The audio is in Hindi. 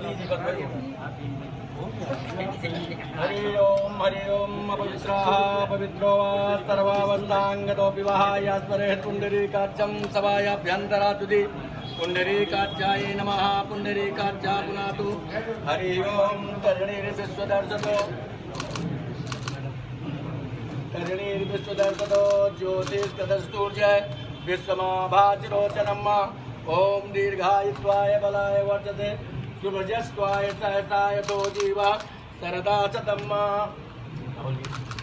हरि ओम अपवित्राः पवित्रो वा सर्वावस्थांगतोऽपि वः यास्परे पुण्डरीकाक्षं सभायाभ्यन्तरातुति पुण्डरीकाक्षाय नमः पुण्डरीकाक्षा पुनातु हरि ओम तरणीर्विश्वदर्शतो ज्योतिष्कदस्तूर्जय विश्वमाभाचिरोचनम् ओम दीर्घायुत्वाय बलाय वर्धते शुभजस्त्वाय सहसाय तो जीवा सरदा शतम्